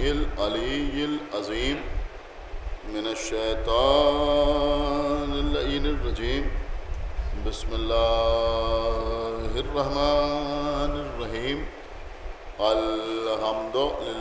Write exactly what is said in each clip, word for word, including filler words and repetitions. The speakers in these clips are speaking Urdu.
العلی العظیم من الشیطان اللعین الرجیم بسم اللہ الرحمن الرحیم الحمد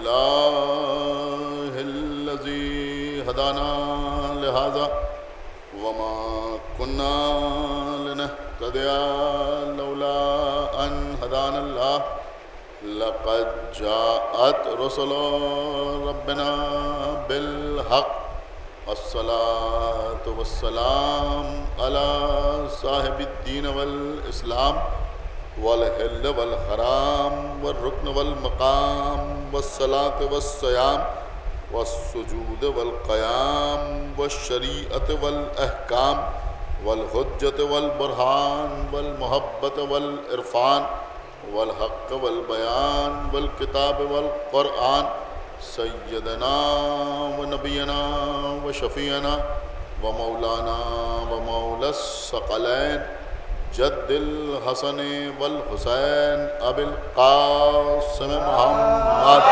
للہ الذی ہدانا لہذا وما كنا لنهتدي لولا أن هدانا الله لقد جاءت رسل ربنا بالحق الصلاة والسلام على صاحب الدين والإسلام والحل والحرام والركن والمقام والصلاة والصيام والسجود والقيام والشريعة والأحكام والحجة والبرهان والمحبة والعرفان والحق والبيان والكتاب والقرآن سيدنا ونبينا وشفيعنا ومولانا ومولى الثقلين جد الحسن والحسين أبي القاسم محمد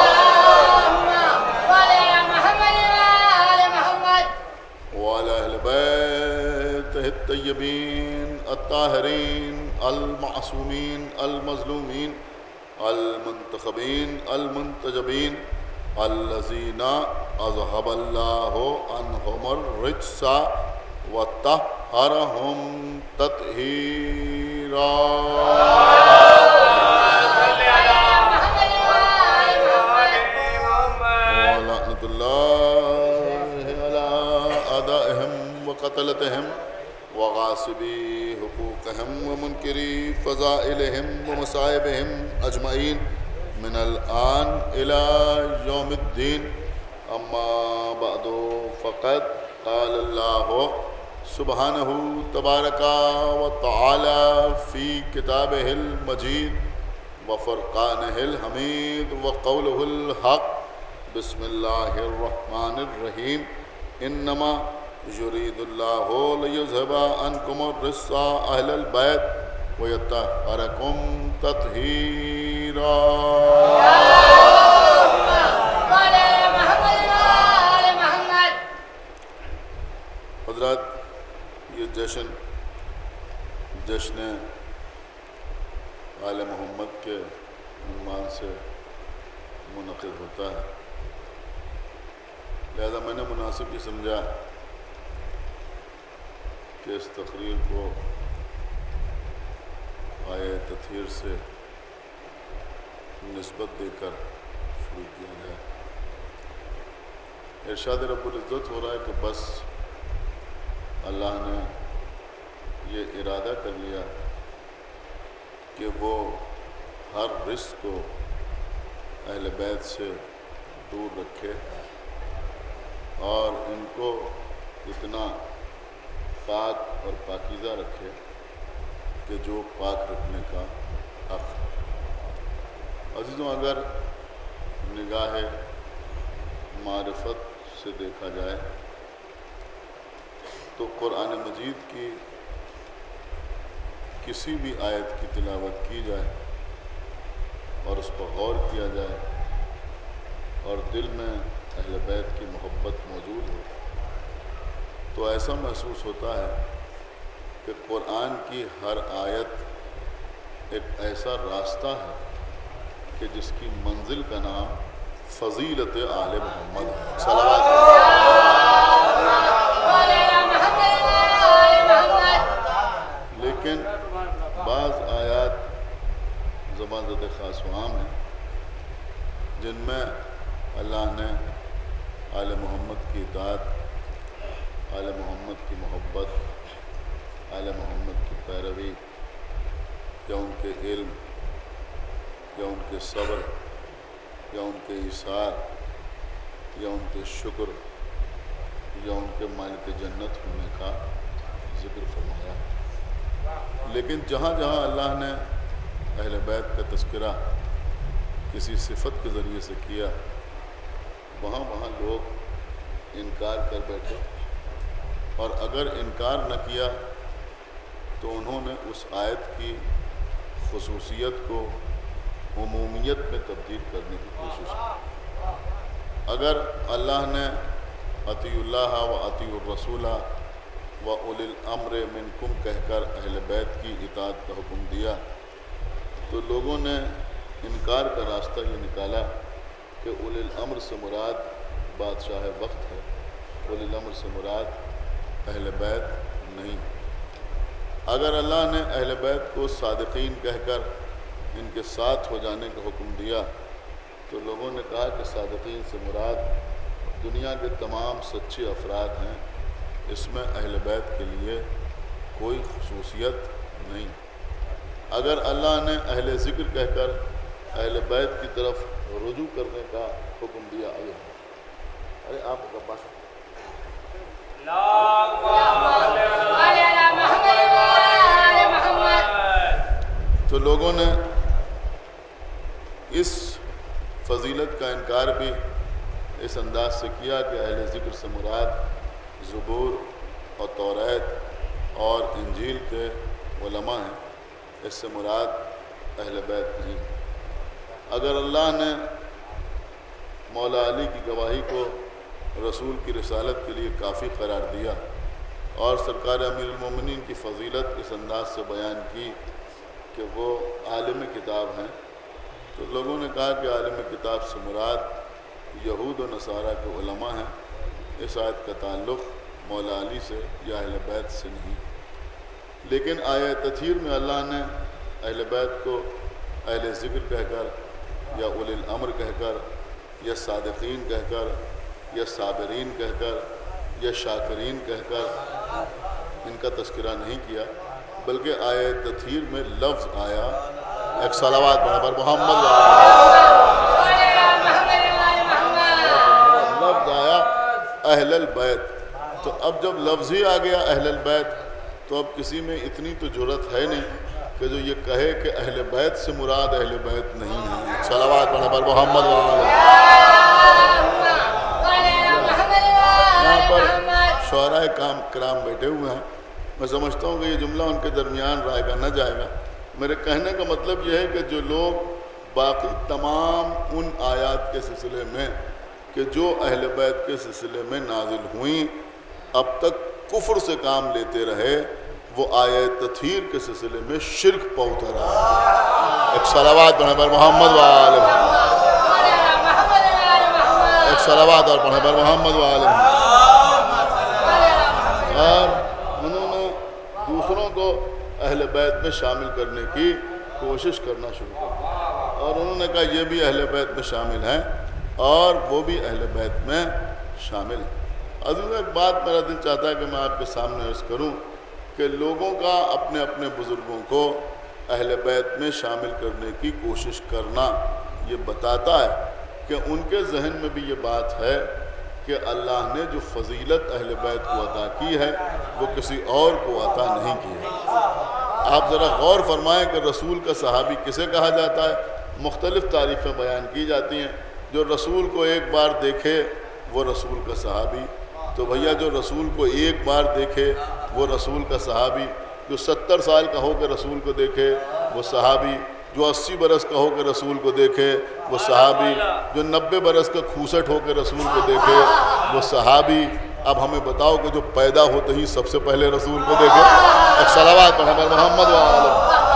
الطيبين الطاهرين المعصومين المظلومين المنتخبين المنتجبين الذين أذهب الله عنهم الرجس وطهرهم تطهيرا ولعنة الله على أعدائهم وقتلتهم وغاصبي حقوقهم ومنكري فضائلهم ومصائبهم أجمعين من الآن إلى يوم الدين أما بعد فقد قال الله سبحانه تبارك وتعالى في كتابه المجيد وفرقانه الحميد وقوله الحق بسم الله الرحمن الرحيم إنما يريد الله ليذهب عنكم الرجس أهل البيت ويطهركم تطهيرا. حضرات، یہ جشن جشن آل محمد کے عنوان سے منعقد ہوتا ہے، لہذا میں نے مناسب یہ سمجھا کہ اس تقریر کو آیہ تطہیر سے نسبت دے کر شروع کیا جائے. ارشاد رب العزت ہو رہا ہے کہ بس اللہ نے یہ ارادہ کر لیا کہ وہ ہر رزق کو اہل بیت سے دور رکھے اور ان کو اتنا پاک اور پاکیزہ رکھے کہ جو پاک رکھنے کا حق. عزیزوں، اگر نگاہ معرفت سے دیکھا جائے تو قرآن مجید کی کسی بھی آیت کی تلاوت کی جائے اور اس پر غور کیا جائے اور دل میں اہل بیت کی محبت موجود ہو تو ایسا محسوس ہوتا ہے کہ قرآن کی ہر آیت ایک ایسا راستہ ہے کہ جس کی منزل کا نام فضیلت آل محمد ہے. صلوات لیکن بعض آیات زبان زد خاص و عام ہیں جن میں اللہ نے آل محمد کی اطاعت، آل محمد کی محبت، آل محمد کی پیروی یا ان کے علم یا ان کے صبر یا ان کے ایثار یا ان کے شکر یا ان کے مالک جنت ہونے کا ذکر فرمایا. لیکن جہاں جہاں اللہ نے اہل بیت کا تذکرہ کسی صفت کے ذریعے سے کیا وہاں وہاں لوگ انکار کر بیٹھے، اور اگر انکار نہ کیا تو انہوں نے اس آیت کی خصوصیت کو عمومیت میں تبدیل کرنے کی کوشش کی. اگر اللہ نے اطیعوا اللہ و اطیعوا الرسول و اولی الامر منکم کہہ کر اہل بیت کی اطاعت کا حکم دیا تو لوگوں نے انکار کا راستہ یہ نکالا کہ اولی الامر سے مراد بادشاہ وقت ہے، اولی الامر سے مراد اہل بیت نہیں۔ اگر اللہ نے اہل بیت کو صادقین کہہ کر ان کے ساتھ ہو جانے کا حکم دیا تو لوگوں نے کہا کہ صادقین سے مراد دنیا کے تمام سچے افراد ہیں، اس میں اہل بیت کے لیے کوئی خصوصیت نہیں۔ اگر اللہ نے اہل ذکر کہہ کر اہل بیت کی طرف رجوع کرنے کا حکم دیا، ارے آپ کا بات تو لوگوں نے اس فضیلت کا انکار بھی اس انداز سے کیا کہ اہل ذکر سے مراد زبور اور توریت اور انجیل کے علماء ہیں، اس سے مراد اہل بیت نہیں۔ اگر اللہ نے مولا علی کی گواہی کو رسول کی رسالت کے لیے کافی قرار دیا اور سرکار امیر المومنین کی فضیلت اس انداز سے بیان کی کہ وہ عالم کتاب ہیں، تو لوگوں نے کہا کہ عالم کتاب سے مراد یہود و نصارہ کے علماء ہیں، اس آیت کا تعلق مولا علی سے یا اہل بیت سے نہیں۔ لیکن آیہ تطہیر میں اللہ نے اہل بیت کو اہل ذکر کہہ کر یا اولی الامر کہہ کر یا صادقین کہہ کر یا صابرین کہہ کر یا شاکرین کہہ کر ان کا تذکرہ نہیں کیا، بلکہ آیہ تطہیر میں لفظ آیا، ایک صلوات پڑھا پر محمد لفظ آیا اہل البیت۔ تو اب جب لفظ ہی آ گیا اہل البیت تو اب کسی میں اتنی تو جرأت ہے نہیں کہ جو یہ کہے کہ اہل بیت سے مراد اہل بیت نہیں ہے۔ صلوات پڑھا پر محمد یہاں پر شعراء کرام بیٹھے ہوئے ہیں، میں سمجھتا ہوں کہ یہ جملہ ان کے درمیان رائے گا نہ جائے گا۔ میرے کہنے کا مطلب یہ ہے کہ جو لوگ باقی تمام ان آیات کے سلسلے میں کہ جو اہل بیت کے سلسلے میں نازل ہوئیں اب تک کفر سے کام لیتے رہے، وہ آیہ تطہیر کے سلسلے میں شرک پہ اترا۔ ایک صلوات پڑھیں پر محمد وآلہ ایک صلوات اور پڑھیں پر محمد وآلہ۔ اور انہوں نے دوسروں کو اہل بیت میں شامل کرنے کی کوشش کرنا شروع کر دی اور انہوں نے کہا یہ بھی اہل بیت میں شامل ہیں اور وہ بھی اہل بیت میں شامل ہیں۔ عزیزو، ایک بات میرا دل چاہتا ہے کہ میں آپ کے سامنے عرض کروں کہ لوگوں کا اپنے اپنے بزرگوں کو اہل بیت میں شامل کرنے کی کوشش کرنا یہ بتاتا ہے کہ ان کے ذہن میں بھی یہ بات ہے کہ اللہ نے جو فضیلت اہل بیت کو عطا کی ہے وہ کسی اور کو عطا نہیں کی ہے۔ آپ ذرا غور فرمائیں کہ رسول کا صحابی کسے کہا جاتا ہے؟ مختلف تعریفیں بیان کی جاتی ہیں۔ جو رسول کو ایک بار دیکھے وہ رسول کا صحابی، تو بھیا جو رسول کو ایک بار دیکھے وہ رسول کا صحابی، جو ستر سال کا ہو کے رسول کو دیکھے وہ صحابی، جو اسی برس کا ہو کے رسول کو دیکھے وہ صحابی، جو نبے برس کا کھوسٹ ہو کے رسول کو دیکھے وہ صحابی۔ اب ہمیں بتاؤ کہ جو پیدا ہوتے ہی سب سے پہلے رسول کو دیکھے، ایک صلوات پڑھیں پر محمد وآلہ۔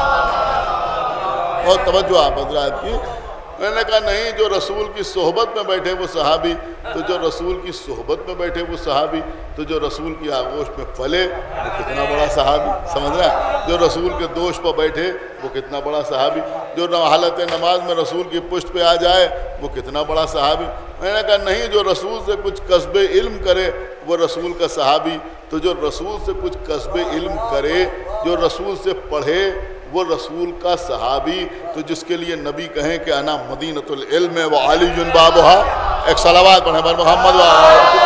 بہت توجہ آپ حضرات کی۔ میں نے کہا نہیں، جو رسول کی صحبت میں بیٹھے وہ صحابی، تو جو رسول کی صحبت میں بیٹھے وہ صحابی، تو جو رسول کی آغوش میں پلے وہ کتنا بڑا صحابی، سمجھ رہا ہے؟ جو رسول کے دوش پر بیٹھے وہ کتنا بڑا صحابی، جو حالت نماز میں رسول کی پشت پہ آ جائے وہ کتنا بڑا صحابی۔ میں نے کہا نہیں، جو رسول سے کچھ کسب علم کرے وہ رسول کا صحابی، تو جو رسول سے کچھ کسب علم کرے، جو رسول سے پڑھے وہ رسول کا صحابی، تو جس کے لیے نبی کہیں کہ انا مدینۃ العلم وعلی بابھا، ایک صلوات پڑھیں پر محمد وآلہ۔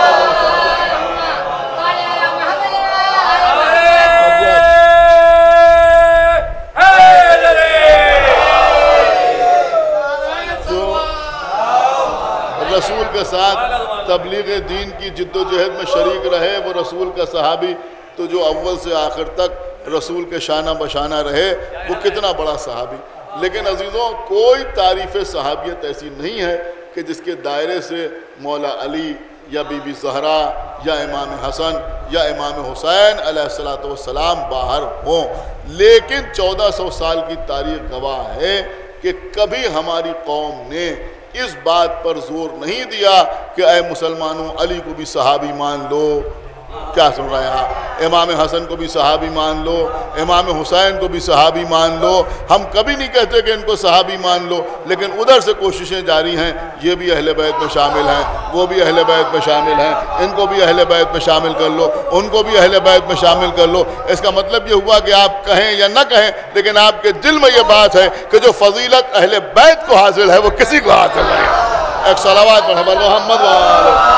رسول کے ساتھ تبلیغ دین کی جد و جہد میں شریک رہے وہ رسول کا صحابی، تو جو اول سے آخر تک رسول کے شانہ بشانہ رہے وہ کتنا بڑا صحابی۔ لیکن عزیزوں، کوئی تعریف صحابیت ایسی نہیں ہے کہ جس کے دائرے سے مولا علی یا بی بی زہرا یا امام حسن یا امام حسین علیہ الصلوۃ والسلام باہر ہوں، لیکن چودہ سو سال کی تاریخ گواہ ہے کہ کبھی ہماری قوم نے اس بات پر زور نہیں دیا کہ اے مسلمانوں علی کو بھی صحابی مان لو۔ کیا سن رہے ہیں آپ؟ امام حسن کو بھی صحابی مان لو، امام حسین کو بھی صحابی مان لو۔ ہم کبھی نہیں کہتے کہ ان کو صحابی مان لو، لیکن ادھر سے کوششیں جاری ہیں، یہ بھی اہل بیت میں شامل ہیں، وہ بھی اہل بیت میں شامل ہیں، ان کو بھی اہل بیت میں شامل کر لو، ان کو بھی اہل بیت میں شامل کر لو۔ اس کا مطلب یہ ہوا کہ آپ کہیں یا نہ کہیں، لیکن آپ کے دل میں یہ بات ہے کہ جو فضیلت اہل بیت کو حاصل ہے وہ کسی کو حاصل ہے۔ ایک صلوات پڑھیں بر محمد وآلہ،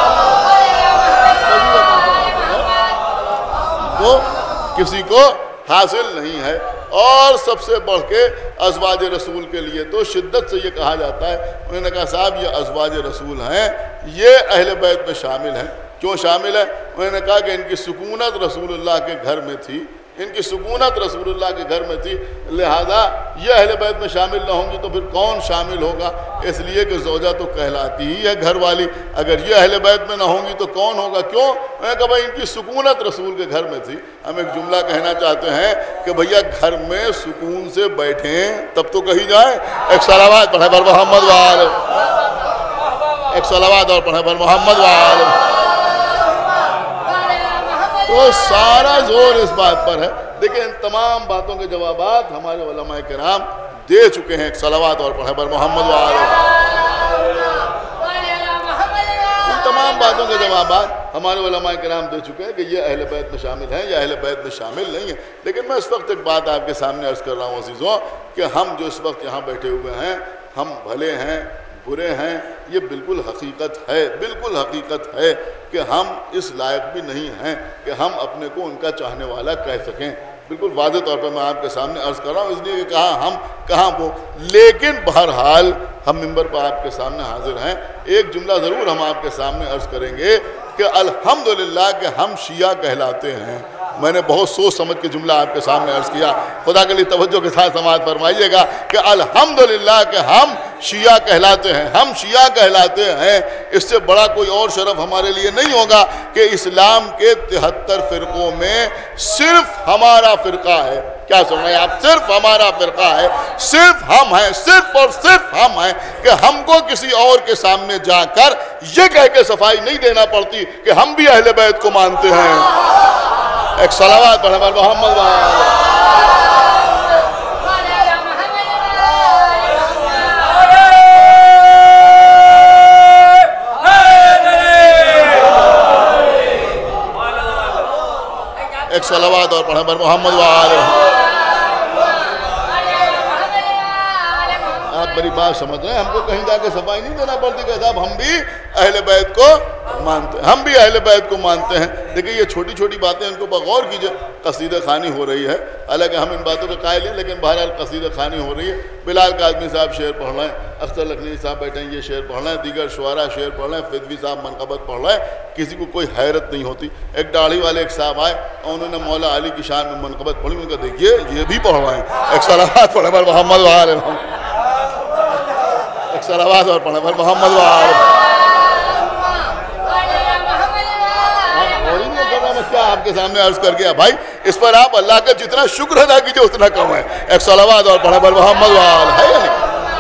وہ کسی کو حاصل نہیں ہے۔ اور سب سے بڑھ کے ازواج رسول کے لیے تو شدت سے یہ کہا جاتا ہے، انہوں نے کہا صاحب یہ ازواج رسول ہیں، یہ اہل بیت میں شامل ہیں۔ کیوں شامل ہے؟ انہوں نے کہا کہ ان کی سکونت رسول اللہ کے گھر میں تھی، ان کی سکونت رسول اللہ کے گھر میں تھی، لہذا یہ اہل بیت میں شامل نہ ہوں گی تو پھر کون شامل ہوگا؟ اس لیے کہ زوجہ تو کہلاتی ہی ہے گھر والی، اگر یہ اہل بیت میں نہ ہوں گی تو کون ہوگا؟ کیوں؟ میں نے کہا بھائی ان کی سکونت رسول کے گھر میں تھی۔ ہم ایک جملہ کہنا چاہتے ہیں کہ بھیا گھر میں سکون سے بیٹھیں تب تو کہی جائیں۔ ایک صلوات پڑھیں بر محمد وآلہ، ایک صلوات اور پڑھیں بر محمد وآلہ۔ تو سارا زور اس بات پر ہے۔ دیکھیں ان تمام باتوں کے جوابات ہمارے علماء کرام دے چکے ہیں۔ ایک صلوات اور پڑھیں بر محمد وآلہ۔ ان تمام باتوں کے جوابات ہمارے علماء کرام دے چکے ہیں کہ یہ اہل بیت میں شامل ہیں یا اہل بیت میں شامل نہیں ہیں۔ لیکن میں اس وقت ایک بات آپ کے سامنے عرض کر رہا ہوں عزیزوں کہ ہم جو اس وقت یہاں بیٹھے ہوئے ہیں، ہم بھلے ہیں برے ہیں، یہ بالکل حقیقت ہے، بالکل حقیقت ہے کہ ہم اس لائق بھی نہیں ہیں کہ ہم اپنے کو ان کا چاہنے والا کہہ سکیں۔ بالکل واضح طور پر میں آپ کے سامنے عرض کر رہا ہوں، اس لیے کہ کہاں ہم کہاں وہ، لیکن بہرحال ہم منبر پر آپ کے سامنے حاضر ہیں۔ ایک جملہ ضرور ہم آپ کے سامنے عرض کریں گے کہ الحمدللہ کہ ہم شیعہ کہلاتے ہیں۔ میں نے بہت سوچ سمجھ کے جملہ آپ کے سامنے عرض کیا، خدا کے لیے توجہ کے ساتھ سماعت فرمائیے گا کہ الحمدللہ کہ ہم شیعہ کہلاتے ہیں، ہم شیعہ کہلاتے ہیں۔ اس سے بڑا کوئی اور شرف ہمارے لیے نہیں ہوگا کہ اسلام کے تہتر فرقوں میں صرف ہمارا فرقہ ہے۔ کیا سن رہے ہیں آپ؟ صرف ہمارا فرقہ ہے، صرف ہم ہیں، صرف اور صرف ہم ہیں کہ ہم کو کسی اور کے سامنے جا کر یہ کہہ کے صفائی نہیں دینا پڑتی کہ ہم بھی اہل بیت کو مانتے ہیں۔ ایک صلوات پڑھیں بر محمد وآلہ۔ ایک صلوات اور پڑھیں بر محمد وآلہ۔ آپ بڑی بات سمجھ رہے ہیں، ہم کو کہیں جا کے صفائی نہیں دینا پڑتی کہ صاحب ہم بھی اہل بیت کو مانتے ہیں، ہم بھی اہل بیت کو مانتے ہیں۔ دیکھیں یہ چھوٹی چھوٹی باتیں ان کو غور کیجئے۔ قصیدہ خوانی ہو رہی ہے، حالانکہ ہم ان باتوں کے قائل ہیں، لیکن بہرحال قصیدہ خوانی ہو رہی ہے۔ بلال کاظمی صاحب شعر پڑھ رہے ہیں، اختر لکھنوی صاحب بیٹھے ہیں یہ شعر پڑھ رہے ہیں، دیگر شعراء شعر پڑھ رہے ہیں، فدوی صاحب منقبت پڑھ رہے ہیں، کسی کو کوئی حیرت نہیں ہوتی۔ ایک داڑھی والے ایک صاحب آئے اور انہوں نے مولا علی کی شان میں منقبت پڑھی، ان کا دیکھیے یہ بھی پڑھ رہے ہیں۔ ایک صلوات پڑھیں بر محمد وآلہ، ایک صلوات اور پڑھیں بر محمد وآلہ۔ کیا آپ کے سامنے عرض کر گیا بھائی، اس پر آپ اللہ کا جتنا شکر ادا کیجئے اتنا کم ہے۔ ایک صلوات اور پڑھیں بر محمد وآلہ، ہے یا نہیں؟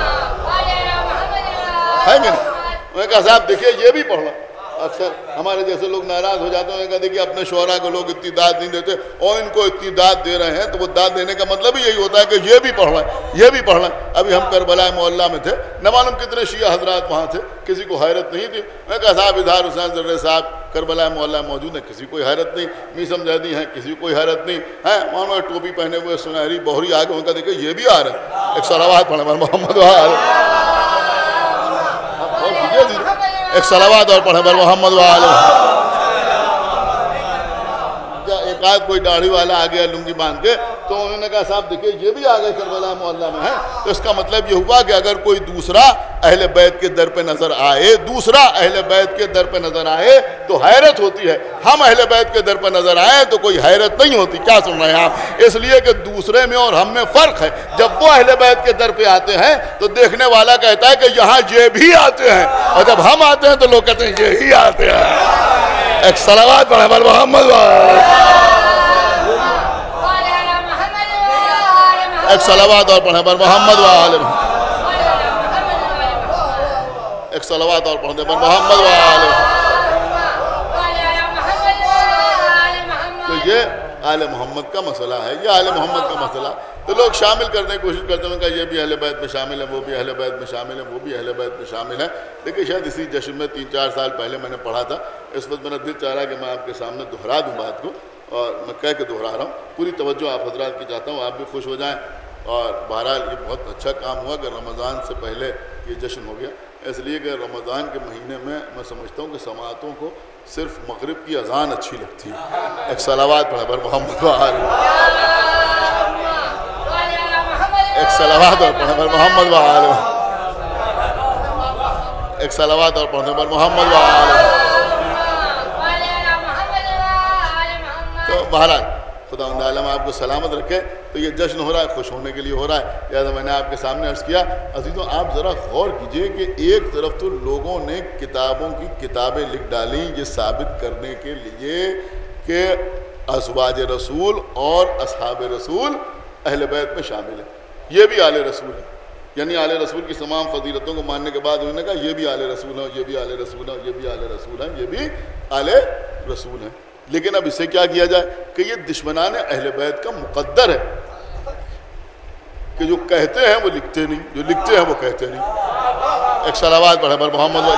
ہے کہ نہیں؟ میں نے کہا صاحب دیکھیے یہ بھی پڑھنا۔ اکثر ہمارے جیسے لوگ ناراض ہو جاتے ہیں، کہا دیکھیے اپنے شعراء کو لوگ اتنی داد نہیں دیتے اور ان کو اتنی داد دے رہے ہیں، تو وہ داد دینے کا مطلب ہی یہی ہوتا ہے کہ یہ بھی پڑھ رہے ہیں، یہ بھی پڑھ رہے ہیں۔ ابھی ہم کربلا معلیٰ میں تھے، نہ معلوم کتنے شیعہ حضرات وہاں تھے، کسی کو حیرت نہیں تھی۔ میں کہا صاحب اظہار حسین ذرے صاحب کربلا معلیٰ موجود ہیں، کسی کو حیرت نہیں، میسم زیدی ہیں، کسی کو حیرت نہیں ہے، وہاں ٹوپی پہنے ہوئے سنہری بہری آگے، ان کا دیکھیں یہ بھی آ رہا ہے۔ ایک صلوات پڑھیں بر محمد وآلہ، ایک صلوات اور پڑھیں بر محمد وآلہ۔ ایک آدھ کوئی داڑھی والا آ گیا لنگی باندھ کے تو انہوں نے کہا صاحب دیکھیں یہ بھی آگے کربلا محلہ میں ہے. تو اس کا مطلب یہ ہوا کہ اگر کوئی دوسرا اہل بیت کے در پہ نظر آئے دوسرا اہل بیت کے در پہ نظر آئے تو حیرت ہوتی ہے. ہم اہل بیت کے در پہ نظر آئے تو کوئی حیرت نہیں ہوتی. کیا سن رہے ہیں آپ؟ اس لیے کہ دوسرے میں اور ہم میں فرق ہے. جب وہ اہل بیت کے در پہ آتے ہیں تو دیکھنے والا کہتا ہے کہ یہاں یہ بھی آتے ہیں, اور جب ہم آتے ہیں تو لوگ کہتے ہیں یہی آتے ہیں. ایک صلوات پڑھیں بر محمد. ایک صلوات اور پڑھیں بر محمد وآلہ. ایک صلوات اور پڑھیں بر محمد وآلہ. تو یہ آل محمد کا مسئلہ ہے, یہ آل محمد کا مسئلہ. تو لوگ شامل کرنے کی کوشش کرتے ہیں کہ یہ بھی اہل بیت میں شامل ہے, وہ بھی اہل بیت میں شامل ہے, وہ بھی اہل بیت میں شامل ہے. لیکن شاید اسی جشن میں تین چار سال پہلے میں نے پڑھا تھا. اس وقت میرا دل چاہ رہا ہے کہ میں آپ کے سامنے دہرا دوں بات کو, اور میں کہہ کے دہرا رہا ہوں. پوری توجہ آپ حضرات کی چاہتا ہوں, آپ بھی خوش ہو جائیں. اور بہرحال یہ بہت اچھا کام ہوا کہ رمضان سے پہلے یہ جشن ہو گیا, اس لیے کہ رمضان کے مہینے میں میں سمجھتا ہوں کہ سماعتوں کو صرف مغرب کی اذان اچھی لگتی ہے. ایک صلوات پڑھیں بر محمد وآلہ. ایک صلوات اور پڑھیں بر محمد وآلہ. ایک صلوات اور پڑھیں بر محمد وآلہ. تو بہرحال خدا عالم آپ کو سلامت رکھے. تو یہ جشن ہو رہا ہے, خوش ہونے کے لیے ہو رہا ہے, لہٰذا میں نے آپ کے سامنے عرض کیا. عزیزوں آپ ذرا غور کیجئے کہ ایک طرف تو لوگوں نے کتابوں کی کتابیں لکھ ڈالیں یہ ثابت کرنے کے لیے کہ ازواج رسول اور اصحاب رسول اہل بیت میں شامل ہیں. یہ بھی آل رسول ہے, یعنی آل رسول کی تمام فضیلتوں کو ماننے کے بعد انہوں نے کہا یہ بھی آل رسول ہے, یہ بھی آل رسول ہے, یہ بھی آل رسول ہے, یہ بھی آل رسول ہے. لیکن اب اسے کیا کیا جائے کہ یہ دشمنان اہل بیت کا مقدر ہے کہ جو کہتے ہیں وہ لکھتے نہیں, جو لکھتے ہیں وہ کہتے نہیں. ایک صلوات پڑھیں بر محمد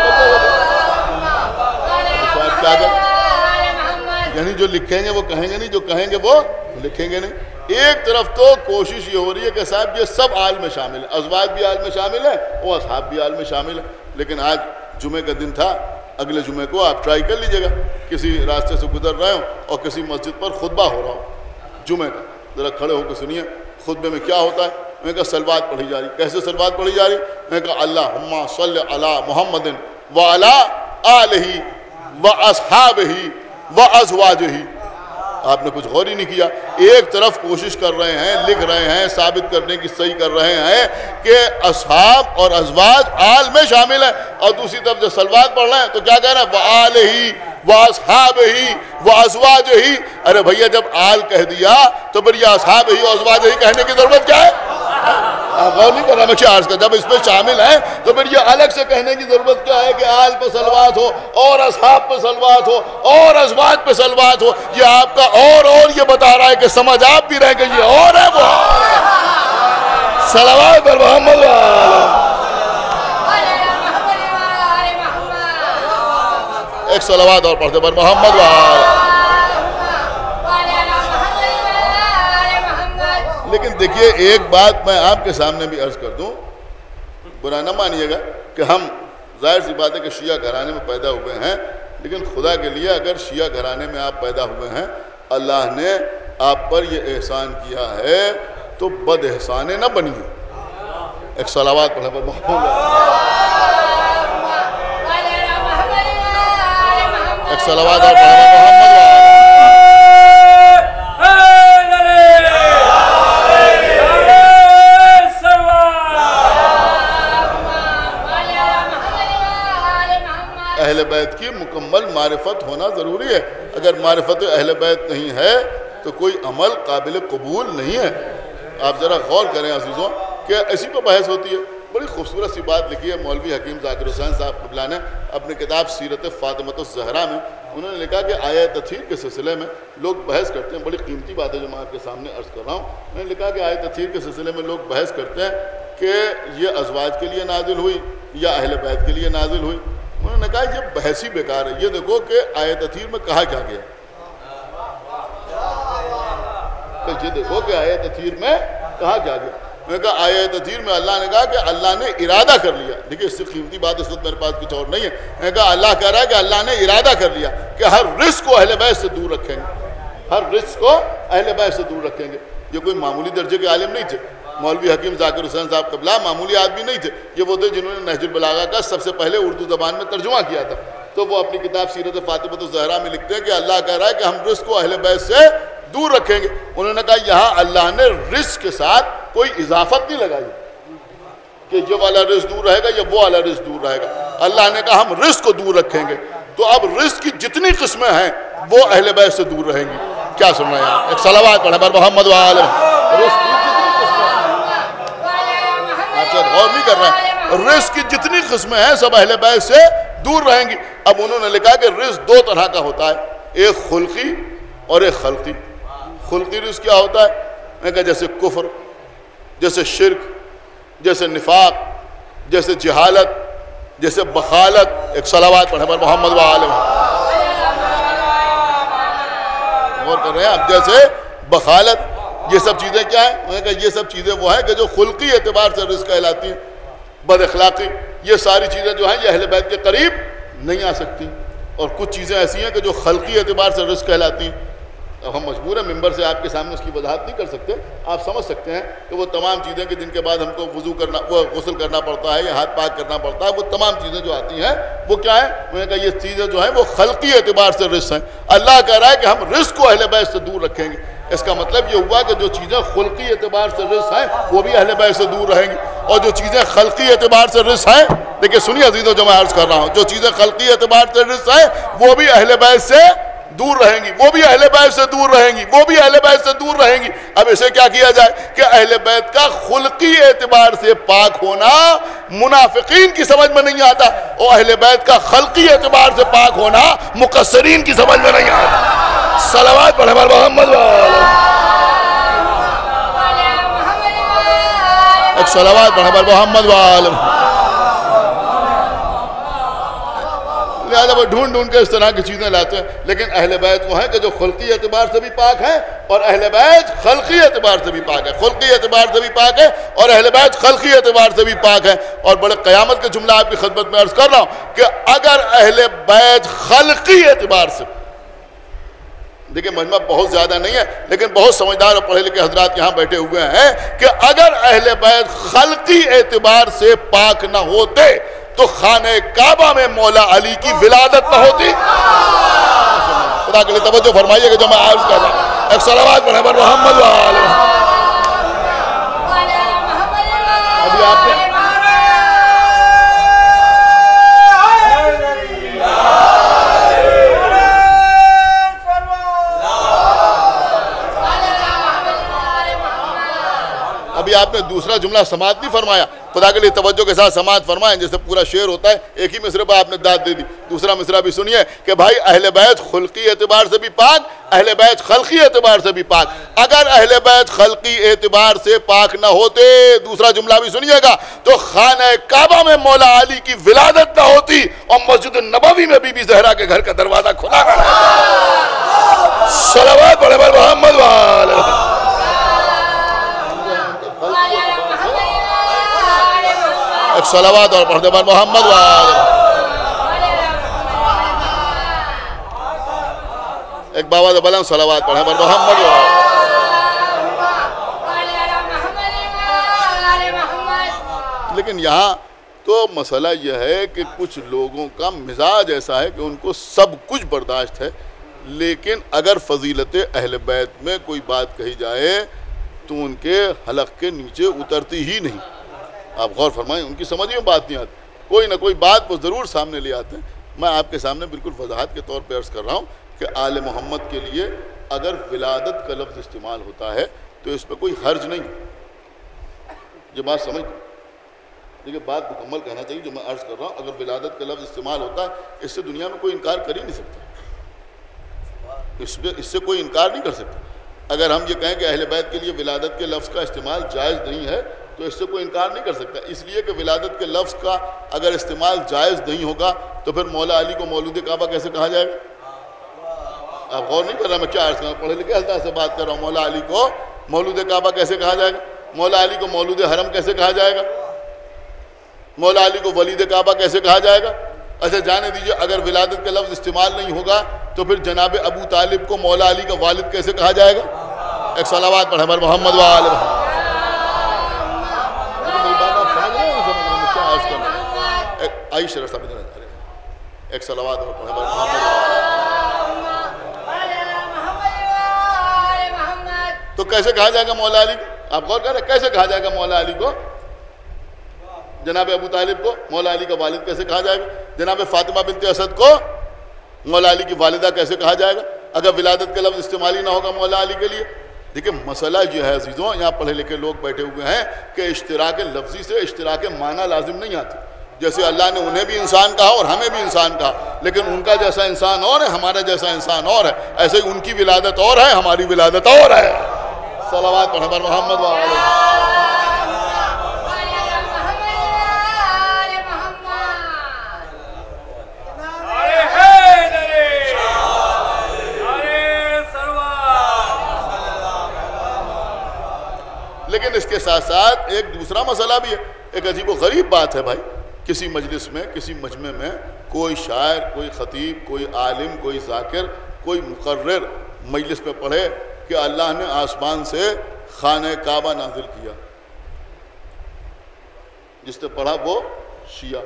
وآلہ. یعنی جو لکھیں گے وہ کہیں گے نہیں, جو کہیں گے وہ لکھیں گے نہیں. ایک طرف تو کوشش یہ ہو رہی ہے کہ صاحب یہ سب آل میں شامل ہیں, ازواج بھی آل میں شامل ہیں, وہ اصحاب بھی آل میں شامل ہیں. لیکن آج جمعے کا دن تھا, اگلے جمعے کو آپ ٹرائی کر لیجئے گا, کسی راستے سے گزر رہے ہوں اور کسی مسجد پر خطبہ ہو رہا ہو جمعے کا, ذرا کھڑے ہو کے سنیے خطبے میں کیا ہوتا ہے. میں نے کہا سلوات پڑھی جا رہی. کیسے سلوات پڑھی جا رہی؟ میں نے کہا اللہم صلی علی محمد وعلی آلہ واصحابہ وازواجہ. آپ نے کچھ غور ہی نہیں کیا. ایک طرف کوشش کر رہے ہیں, لکھ رہے ہیں, ثابت کرنے کی صحیح کر رہے ہیں کہ اصحاب اور ازواج آل میں شامل ہیں, اور دوسری طرف جو سلوات پڑھ رہے ہیں تو کیا کہہ رہے ہیں وآلہ واصحابہ وازواجہ. ارے بھیا جب آل کہہ دیا تو پھر یہ اصحابہ وازواجہ کہنے کی ضرورت کیا ہے؟ آپ غور نہیں کر رہا میں کیا عرض کر, جب اس میں شامل ہیں تو پھر یہ الگ سے کہنے کی ضرورت کیا ہے کہ آل پہ صلوات ہو اور اصحاب پہ صلوات ہو اور ازواج پہ صلوات ہو. یہ آپ کا اور اور یہ بتا رہا ہے کہ سمجھ آپ بھی رہے کہ یہ اور ہے وہ اور ہے. صلوات پر محمد وآلہ. ایک صلوات اور پڑھتے پر محمد وآلہ. لیکن دیکھیے ایک بات میں آپ کے سامنے بھی عرض کر دوں, برا نہ مانیے گا کہ ہم ظاہر سی بات ہے کہ شیعہ گھرانے میں پیدا ہوئے ہیں, لیکن خدا کے لیے اگر شیعہ گھرانے میں آپ پیدا ہوئے ہیں, اللہ نے آپ پر یہ احسان کیا ہے تو بد احسانے نہ بنیے. ایک صلوات پڑھیں پر محمد. ایک صلوات اور پڑھیں پر محمد. اہل بیت کی مکمل معرفت ہونا ضروری ہے. اگر معرفت اہل بیت نہیں ہے تو کوئی عمل قابل قبول نہیں ہے. آپ ذرا غور کریں عزیزوں کہ اسی پہ بحث ہوتی ہے. بڑی خوبصورت سی بات لکھی ہے مولوی حکیم ذاکر حسین صاحب قبلہ نے اپنی کتاب سیرت فاطمۃ الزہرا میں. انہوں نے لکھا کہ آیہ تطہیر کے سلسلے میں لوگ بحث کرتے ہیں. بڑی قیمتی بات ہے جو میں آپ کے سامنے عرض کر رہا ہوں. انہوں نے لکھا کہ آیہ تطہیر کے سلسلے میں لوگ بحث کرتے ہیں کہ یہ ازواج کے لیے نازل ہوئی یا اہل بیت کے لیے نازل ہوئی. انہوں نے کہا یہ بحث ہی بیکار ہے. یہ دیکھو کہ آیہ تطہیر میں کہا کیا گیا, کہ یہ دیکھو کہ آیہ تطہیر میں کہا کیا گیا. میں نے کہا آیہ تطہیر میں اللہ نے کہا کہ اللہ نے ارادہ کر لیا. دیکھیں اس سے قیمتی بات اس وقت میرے پاس کچھ اور نہیں ہے. میں نے کہا اللہ کہہ رہا ہے کہ اللہ نے ارادہ کر لیا کہ ہر رزق کو اہل بیت سے دور رکھیں گے, ہر رزق کو اہل بیت سے دور رکھیں گے. یہ کوئی معمولی درجے کے عالم نہیں تھے. مولوی حکیم ذاکر حسین صاحب قبلہ معمولی آدمی نہیں تھے. یہ وہ تھے جنہوں نے نہج البلاغہ کا سب سے پہلے اردو زبان میں ترجمہ کیا تھا. تو وہ اپنی کتاب سیرت فاطمۃ الزہرا میں لکھتے ہیں کہ اللہ کہہ رہا ہے کہ ہم رزق کو اہل بیت سے دور رکھیں گے. انہوں نے کہا یہاں اللہ نے رزق کے ساتھ کوئی اضافت نہیں لگائی کہ یہ والا رزق دور رہے گا یا وہ والا رزق دور رہے گا. اللہ نے کہا ہم رزق کو دور رکھیں گے. تو اب رزق کی جتنی قسمیں ہیں وہ اہل بیت سے دور رہیں گی. کیا سن رہے ہیں آپ؟ ایک صلوات پڑھیں بر محمد و آل رزق کی جتنی قسمیں ہیں، آپ شاید غور نہیں کر رہے ہیں، رزق کی جتنی قسمیں ہیں سب اہل بیت سے دور رہیں گی. اب انہوں نے لکھا کہ رزق دو طرح کا ہوتا ہے، ایک خلقی اور ایک خلقی. خلقی رزق کیا ہوتا ہے؟ میں کہا جیسے کفر، جیسے شرک، جیسے نفاق، جیسے جہالت، جیسے بخالت. ایک صلوات پڑھیں پر محمد و آل غور کر رہے ہیں آپ. جیسے بخالت، یہ سب چیزیں کیا ہیں؟ میں نے کہا یہ سب چیزیں وہ ہیں کہ جو خلقی اعتبار سے رزق کہلاتی ہیں. بد اخلاقی، یہ ساری چیزیں جو ہیں یہ اہل بیت کے قریب نہیں آ سکتی. اور کچھ چیزیں ایسی ہیں کہ جو خلقی اعتبار سے رزق کہلاتی ہیں. اب ہم مجبور ہیں ممبر سے آپ کے سامنے اس کی وضاحت نہیں کر سکتے. آپ سمجھ سکتے ہیں کہ وہ تمام چیزیں کہ جن کے بعد ہم کو وضو کرنا، وہ غسل کرنا پڑتا ہے یا ہاتھ پاک کرنا پڑتا ہے، وہ تمام چیزیں جو آتی ہیں وہ کیا ہیں؟ میں نے کہا یہ چیزیں جو ہیں وہ خلقی اعتبار سے رزق ہیں. اللہ کہہ رہا ہے کہ ہم رزق کو اہل بیت سے دور رکھیں گے. اس کا مطلب یہ ہوا کہ جو چیزیں خلقی اعتبار سے رزق ہیں وہ بھی اہل بیت سے دور رہیں گی، اور جو چیزیں خلقی اعتبار سے رزق ہیں، دیکھیں سنیے عزیزو جو میں عرض کر رہا ہوں، جو چیزیں خلقی اعتبار سے رزق ہیں وہ بھی اہل بیت سے دور رہیں گی، وہ بھی اہل بیت سے دور رہیں گی، وہ بھی اہل بیت سے دور رہیں گی. اب اسے کیا کیا جائے کہ اہل بیت کا خلقی اعتبار سے پاک ہونا منافقین کی سمجھ میں نہیں آتا، اور اہل بیت کا خلقی اعتبار سے پاک ہونا مقصرین کی سمجھ میں نہیں آتا. صلوات پڑھیں بر محمد ایک صلوات پڑھیں بر محمد وآلہ. لہذا وہ ڈھونڈ ڈھونڈ کے اس طرح کی چیزیں لاتے ہیں. لیکن اہل بیت وہ ہیں کہ جو خلقی اعتبار سے بھی پاک ہیں، اور اہل بیت خلقی اعتبار سے بھی پاک ہے. خلقی اعتبار سے بھی پاک ہے اور اہل بیت خلقی اعتبار سے بھی پاک ہے. اور بڑے قیامت کے جملہ آپ کی خدمت میں عرض کر رہا ہوں کہ اگر اہل بیت خلقی اعتبار سے، دیکھیں مجمع بہت زیادہ نہیں ہے لیکن بہت سمجھدار اور پڑھے لکھے حضرات یہاں بیٹھے ہوئے ہیں، کہ اگر اہل بیت خلقی اعتبار سے پاک نہ ہوتے تو خانہ کعبہ میں مولا علی کی ولادت نہ ہوتی. خدا کے لیے توجہ فرمائیے کہ جو میں عرض کر رہا ہوں. ایک صلوات پڑھیں بر محمد وآلہ. ابھی آپ نے ابھی آپ نے دوسرا جملہ سماعت نہیں فرمایا. خدا کے لیے توجہ کے ساتھ سماعت فرمائیں. جیسے پورا شعر ہوتا ہے ایک ہی مصرع پر آپ نے داد دے دی. دوسرا مصرع بھی سنیے کہ بھائی اہل بیت خلقی اعتبار سے بھی پاک، اہل بیت خلقی اعتبار سے بھی پاک. اگر اہل بیت خلقی اعتبار سے پاک نہ ہوتے، دوسرا جملہ بھی سنیے گا، تو خانہ کعبہ میں مولا علی کی ولادت نہ ہوتی اور مسجد نبوی میں بی بی زہرا کے گھر کا دروازہ کھلا رہتا. صلوات پڑھیں بر محمد وآلہ. ایک صلوات اور پڑھتے بر محمد وآلہ. ایک بابا سے بلند صلوات پڑھیں بر محمد وآلہ. لیکن یہاں تو مسئلہ یہ ہے کہ کچھ لوگوں کا مزاج ایسا ہے کہ ان کو سب کچھ برداشت ہے، لیکن اگر فضیلت اہل بیت میں کوئی بات کہی جائے تو ان کے حلق کے نیچے اترتی ہی نہیں. آپ غور فرمائیں، ان کی سمجھ میں بات نہیں آتی، کوئی نہ کوئی بات وہ ضرور سامنے لے آتے ہیں. میں آپ کے سامنے بالکل وضاحت کے طور پہ عرض کر رہا ہوں کہ آل محمد کے لیے اگر ولادت کا لفظ استعمال ہوتا ہے تو اس پہ کوئی حرج نہیں. یہ بات سمجھ دیکھیں، بات مکمل کہنا چاہیے جو میں عرض کر رہا ہوں. اگر ولادت کا لفظ استعمال ہوتا ہے اس سے دنیا میں کوئی انکار کر ہی نہیں سکتا، اس پہ اس سے کوئی انکار نہیں کر سکتا. اگر ہم یہ کہیں کہ اہل بیت کے لیے ولادت کے لفظ کا استعمال جائز نہیں ہے تو اس سے کوئی انکار نہیں کر سکتا، اس لیے کہ ولادت کے لفظ کا اگر استعمال جائز نہیں ہوگا تو پھر مولا علی کو مولود کعبہ کیسے کہا جائے گا؟ آپ غور نہیں کر رہا، میں کیا عرض کر رہا ہوں، پڑھے لکھے حضرات سے بات کر رہا ہوں. مولا علی کو مولود کعبہ کیسے کہا جائے گا؟ مولا علی کو مولود حرم کیسے کہا جائے گا؟ مولا علی کو ولید کعبہ کیسے کہا جائے گا؟ اچھا جانے دیجئے، اگر ولادت کا لفظ استعمال نہیں ہوگا تو پھر جناب ابو طالب کو مولا علی کا والد کیسے کہا جائے گا؟ ایک صلوات پڑھیں بر محمد وآل محمد. میری بات آپ سمجھ رہے ہیں؟ سمجھ رہے ہیں کیا عرض کرنا ہے؟ آئی شرح صاحب ادھر آئے. ایک صلوات اور پڑھیں بر محمد وآل محمد. تو کیسے کہا جائے گا مولا علی کو؟ آپ غور کریں کیسے کہا جائے گا مولا علی کو؟ جناب ابو طالب کو مولا علی کا والد کیسے کہا جائے گا؟ جناب فاطمہ بنت اسد کو مولا علی کی والدہ کیسے کہا جائے گا اگر ولادت کا لفظ استعمال ہی نہ ہوگا مولا علی کے لیے؟ دیکھیں مسئلہ یہ ہے عزیزوں، یہاں پڑھے لکھے لوگ بیٹھے ہوئے ہیں کہ اشتراک لفظی سے اشتراک معنی لازم نہیں آتی. جیسے اللہ نے انہیں بھی انسان کہا اور ہمیں بھی انسان کہا، لیکن ان کا جیسا انسان اور ہے، ہمارا جیسا انسان اور ہے. ایسے ہی ان کی ولادت اور ہے، ہماری ولادت اور ہے. صلوات پڑھیں بر محمد وآل محمد. لیکن اس کے ساتھ ساتھ ایک دوسرا مسئلہ بھی ہے. ایک عجیب و غریب بات ہے بھائی، کسی مجلس میں کسی مجمع میں کوئی شاعر، کوئی خطیب، کوئی عالم، کوئی ذاکر، کوئی مقرر مجلس پہ پڑھے کہ اللہ نے آسمان سے خانہ کعبہ نازل کیا. جس نے پڑھا وہ شیعہ.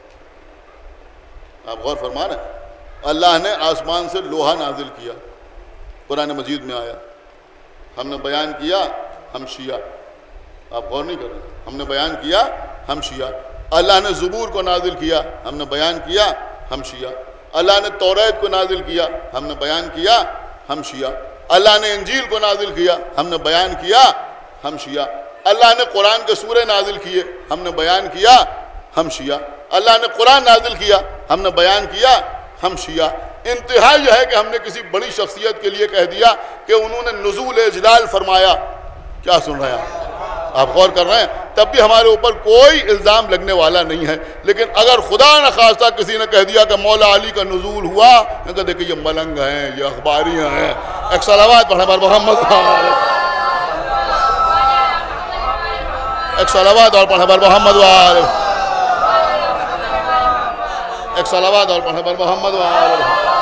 آپ غور فرما رہے ہیں، اللہ نے آسمان سے لوہا نازل کیا، قرآن مجید میں آیا. ہم نے بیان کیا ہم شیعہ. آپ غور نہیں کر رہے، ہم نے بیان کیا ہم شیعہ. اللہ نے زبور کو نازل کیا، ہم نے بیان کیا ہم شیعہ. اللہ نے توریت کو نازل کیا، ہم نے بیان کیا ہم شیعہ. اللہ نے انجیل کو نازل کیا، ہم نے بیان کیا ہم شیعہ. اللہ نے قرآن کے سورے نازل کیے، ہم نے بیان کیا ہم شیعہ. اللہ نے قرآن نازل کیا، ہم نے بیان کیا ہم شیعہ. انتہا یہ ہے کہ ہم نے کسی بڑی شخصیت کے لیے کہہ دیا کہ انہوں نے نزول اجلال فرمایا. کیا سن رہے ہیں آپ؟ غور کر رہے ہیں؟ تب بھی ہمارے اوپر کوئی الزام لگنے والا نہیں ہے. لیکن اگر خدا نخواستہ کسی نے کہہ دیا کہ مولا علی کا نزول ہوا، میں کہا دیکھیں یہ ملنگ ہیں، یہ اخباری ہیں. ایک صلوات پڑھیں بر محمد. ایک صلوات اور پڑھیں بر محمد وآل. ایک صلوات اور پڑھیں بر محمد وآل.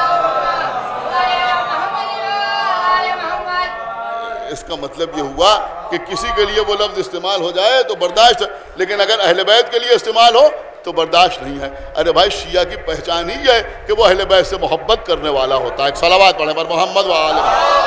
اس کا مطلب یہ ہوا کہ کسی کے لیے وہ لفظ استعمال ہو جائے تو برداشت ہے، لیکن اگر اہل بیت کے لیے استعمال ہو تو برداشت نہیں ہے. ارے بھائی شیعہ کی پہچان ہی ہے کہ وہ اہل بیت سے محبت کرنے والا ہوتا ہے. ایک صلوات پڑھیں بر محمد وآل.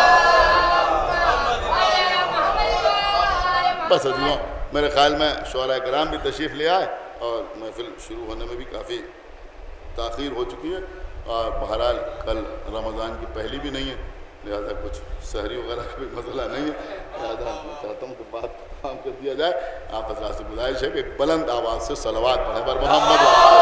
بس عزیزوں، میرے خیال میں شعراء کرام بھی تشریف لے آئے اور محفل شروع ہونے میں بھی کافی تاخیر ہو چکی ہے. اور بہرحال کل رمضان کی پہلی بھی نہیں ہے، لہذا کچھ سحری وغیرہ کا بھی مسئلہ نہیں ہے. لہذا میں چاہتا ہوں کہ بات تمام کر دیا جائے. آپ حضرات سے گزارش ہے کہ ایک بلند آواز سے صلوات پڑھیں بر محمد.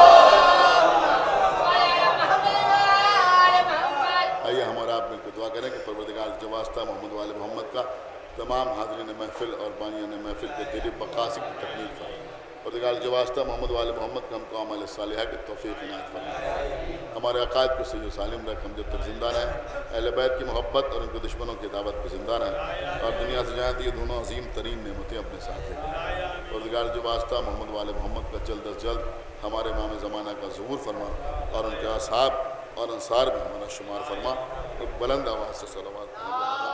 آئیے ہم اور آپ مل کے دعا کریں کہ پروردگار جو واسطہ محمد وآل محمد کا تمام حاضرین محفل اور بانیان محفل کے دلی مقاصد کی تکمیل فرمائے. پروردگار جو واسطہ محمد وآل محمد کا ہم کو عمل صالحہ کی توفیق عنایت فرمائے. ہمارے عقائد کو صحیح و سالم رکھ، ہم جب تک زندہ رہیں اہل بیت کی محبت اور ان کے دشمنوں کی دعوت پہ زندہ رہیں اور دنیا سے جائیں تو یہ دونوں عظیم ترین نعمتیں اپنے ساتھ لے کر. پروردگار جو واسطہ محمد وآل محمد کا جلد از جلد ہمارے امام زمانہ کا ظہور فرما اور ان کے اصحاب اور انصار میں ہمارا شمار فرما. ایک بلند آواز سے صلوات.